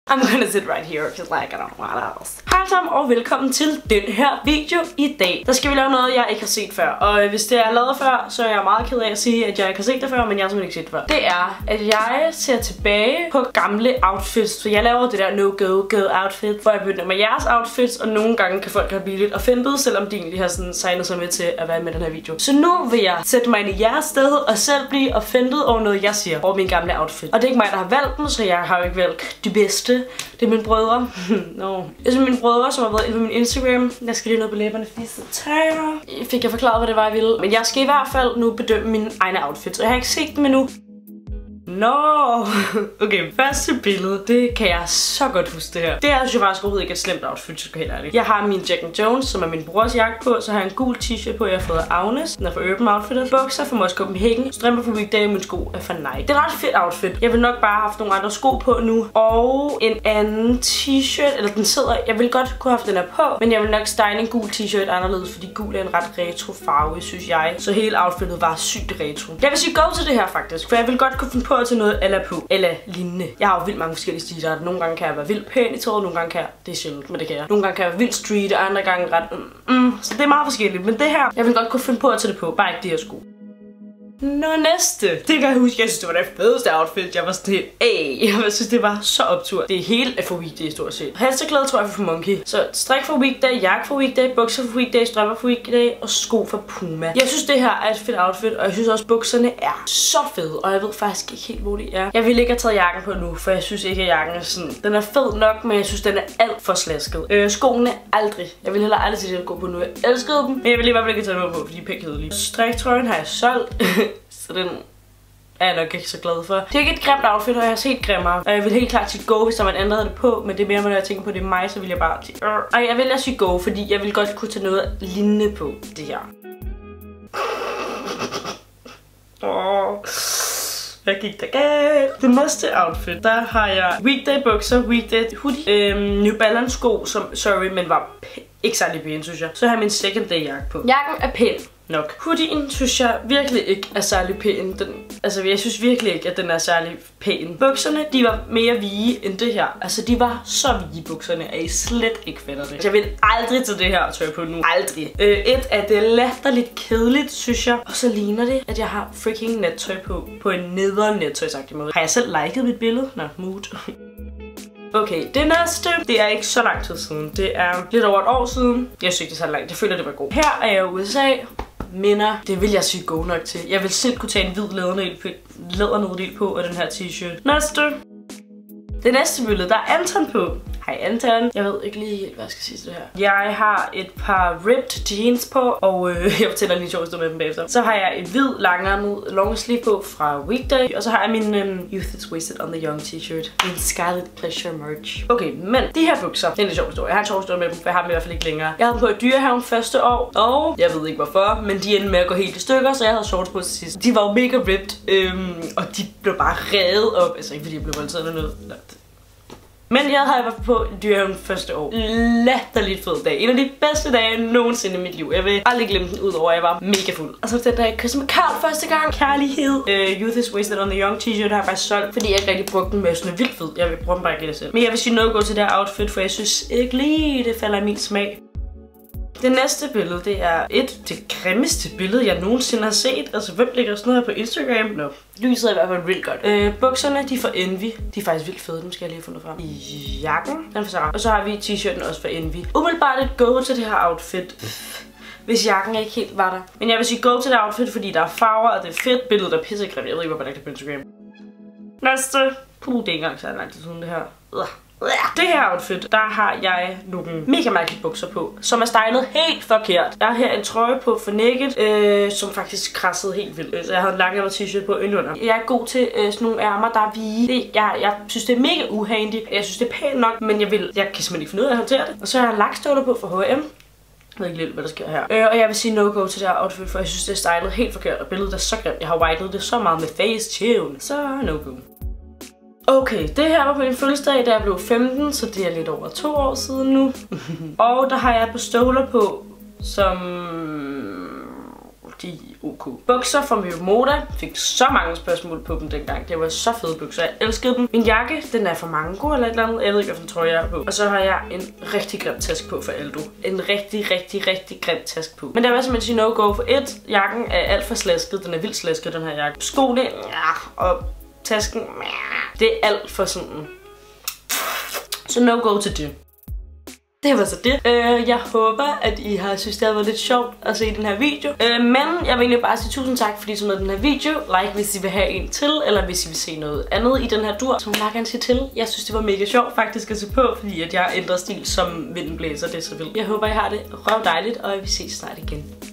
I'm gonna sit right here, because like, I don't know what else. Hej sammen og velkommen til den her video i dag. Der skal vi lave noget, jeg ikke har set før. Og hvis det er lavet før, så er jeg meget ked af at sige, at jeg ikke har set det før, men jeg har simpelthen ikke set det før. Det er, at jeg ser tilbage på gamle outfits. Så jeg laver det der no-go-go outfit, hvor jeg begynder med jeres outfits, og nogle gange kan folk have blive lidt offended, selvom de egentlig har sådan signet sig med til at være med i den her video. Så nu vil jeg sætte mig ind i jeres sted og selv blive offended over noget, jeg siger over min gamle outfit. Og det er ikke mig, der har valgt dem, så jeg har jo ikke valgt de bedste. Det er mine brødre. Det er mine brødre, som har været inde på min Instagram. Jeg skal lige ned på læberne, fordi så tager. Fik jeg forklaret, hvad det var, jeg ville. Men jeg skal i hvert fald nu bedømme mine egne outfits. Og jeg har ikke set dem endnu. Okay, første billede. Det kan jeg så godt huske det her. Det er jo faktisk overhovedet ikke et slemt outfit, så helt ærligt. Jeg har min Jack & Jones, som er min brors jakke på. Så har jeg en gul t-shirt på, jeg har fået af Agnes. Den er fra Urban Outfitters. Bukser fra Moscow Copenhagen. Strømper fra Weekday, min sko er fra Nike. Det er et ret fedt outfit. Jeg vil nok bare have haft nogle andre sko på nu. Og en anden t-shirt, eller den sidder. Jeg vil godt kunne have haft den her på, men jeg vil nok style en gul t-shirt anderledes, fordi gul er en ret retro farve, synes jeg. Så hele outfitet var sygt retro. Jeg vil sige go til det her faktisk, for jeg vil godt kunne finde på til noget eller på, eller lignende. Jeg har jo vildt mange forskellige stiler. Nogle gange kan jeg være vildt pæn i tøjet, nogle gange kan jeg, det er sjældent, men det kan jeg. Nogle gange kan jeg være vildt street, og andre gange ret så det er meget forskelligt. Men det her, jeg vil godt kunne finde på at tage det på, bare ikke de her sko. Næste. Det kan jeg huske, jeg synes det var det fedeste outfit. Jeg var sådan helt, jeg synes det var så optur. Det er helt for Weekday stort set. Halsterklæde tror jeg for Monkey. Så strik for Weekday, jakke for Weekday, bukser for Weekday, strømper for Weekday og sko for Puma. Jeg synes det her er et fedt outfit, og jeg synes også bukserne er så fede. Og jeg ved faktisk ikke helt hvor de er. Jeg vil ikke have taget jakken på nu, for jeg synes ikke at jakken er sådan. Den er fed nok, men jeg synes den er alt for slasket. Skoene aldrig. Jeg vil heller aldrig sige det at gå på nu. Jeg elskede dem, men jeg vil lige bare ikke tage dem på, fordi de er pænt kedelige. Striktrøjen har jeg solgt. Så den er jeg nok ikke så glad for. Det er ikke et grimt outfit, og jeg har set grimmere. Og jeg vil helt klart sige go, hvis der var en anden, der havde det på. Men det er mere, når jeg tænker på, det er mig, så vil jeg bare sige og jeg vil også sige go, fordi jeg vil godt kunne tage noget lignende på det her. Hvad gik der galt? Det næste outfit, der har jeg Weekday bukser, Weekday hoodie, New Balance sko, som, sorry, men var ikke særlig pæn, synes jeg. Så har jeg min second day jakke på. Jakken er pæn nok. Hoodien synes jeg virkelig ikke er særlig pæn. Jeg synes virkelig ikke, at den er særlig pæn. Bukserne, de var mere vige end det her. Altså, de var så vige bukserne, at I slet ikke fatter det. Jeg vil aldrig tage det her tøj på nu. Aldrig. Det er latterligt kedeligt, synes jeg. Og så ligner det, at jeg har freaking nettøj på en nederen nettøjsagtig måde. Har jeg selv liket mit billede? Nå, mood. Okay, det næste, det er ikke så lang tid siden. Det er lidt over et år siden. Jeg synes ikke, det er så langt. Jeg føler, det var godt. Her er jeg i USA. Minder, det vil jeg sige go nok til. Jeg vil selv kunne tage en hvid lædernederdel på af den her t-shirt. Næste. Det næste billede, der er Anton på. Hej Anton. Jeg ved ikke lige helt, hvad jeg skal sige til det her. Jeg har et par ripped jeans på, og jeg fortæller lige sjovt med dem bagefter. Så har jeg et hvid langærmet long sleeve på fra Weekday, og så har jeg min Youth is Wasted on the Young t-shirt. Min Scarlet Pleasure merch. Okay, men de her bukser, det er en lidt sjov historie. Jeg har en sjov historie med dem, for jeg har dem i hvert fald ikke længere. Jeg havde dem på i Dyrehaven første år, og jeg ved ikke hvorfor, men de endte med at gå helt i stykker, så jeg havde shorts på til sidst. De var jo mega ripped, og de blev bare revet op. Altså ikke fordi jeg blev voldtaget eller noget. Men jeg havde været på Dyrehaven første år. Latterligt fed dag. En af de bedste dage nogensinde i mit liv. Jeg vil aldrig glemme den, udover at jeg var mega fuld. Og så den dag jeg kyssede med Karl første gang. Kærlighed. Youth is Wasted on the Young t-shirt har jeg faktisk solgt, fordi jeg ikke rigtig brugte den med sådan vildt fed. Jeg vil bruge den bare ikke det selv. Men jeg vil sige noget gå til det her outfit, for jeg synes ikke lige det falder i min smag. Det næste billede, det er det grimmeste billede, jeg nogensinde har set. Altså, hvem lægger sådan noget her på Instagram? Nå. Lyset er i hvert fald vildt godt. Bukserne, de er fra Envy. De er faktisk vildt fede, dem skal jeg lige have fundet frem. Jakken, den er fra Zara. Og så har vi t-shirten også fra Envy. Umiddelbart et go til det her outfit. Hvis jakken ikke helt var der. Men jeg vil sige go til det outfit, fordi der er farver, og det er fedt. Billedet der er pissegrimt. Jeg ved ikke, hvorfor det er på Instagram. Næste. Det er ikke engang så lang tid siden det her. Det her outfit, der har jeg nogle mega mærkelige bukser på, som er stylet helt forkert. Jeg har her en trøje på for Naked, som faktisk krassede helt vildt. Så jeg havde en langærmet t-shirt på indenunder. Jeg er god til sådan nogle ærmer, der er vige. Jeg synes, det er mega uhandy. Jeg synes, det er pænt nok, men jeg kan simpelthen ikke finde ud af at håndtere det. Og så har jeg lakstøvler på fra H&M. Jeg ved ikke lidt, hvad der sker her. Og jeg vil sige no-go til det her outfit, for jeg synes, det er stylet helt forkert. Og billedet er så grimt. Jeg har whited det så meget med Facetune. Så no-go. Okay, det her var på min fødselsdag, da jeg blev 15, så det er lidt over 2 år siden nu. Og der har jeg et par støvler på, som de er ok. Bukser fra Moda. Fik så mange spørgsmål på dem dengang. Det var så fede bukser. Jeg elskede dem. Min jakke, den er fra Mango eller et eller andet. Jeg ved ikke, hvilken trøje jeg er på. Og så har jeg en rigtig grim taske på for Aldo. En rigtig grim taske på. Men der var simpelthen no-go for et. Jakken er alt for slasket. Den er vildt slasket, den her jakke. Skoene, ja, og tasken, ja. Det er alt for sådan. Så no-go til det. Det var så det. Jeg håber, at I har synes, det har været lidt sjovt at se den her video. Men jeg vil egentlig bare sige tusind tak, fordi I så med den her video. Like, hvis I vil have en til, eller hvis I vil se noget andet i den her dur. Så må jeg bare gerne sige til. Jeg synes, det var mega sjovt faktisk at se på, fordi at jeg ændrer stil som vinden blæser. Det er så vildt. Jeg håber, I har det røv dejligt, og vi ses snart igen.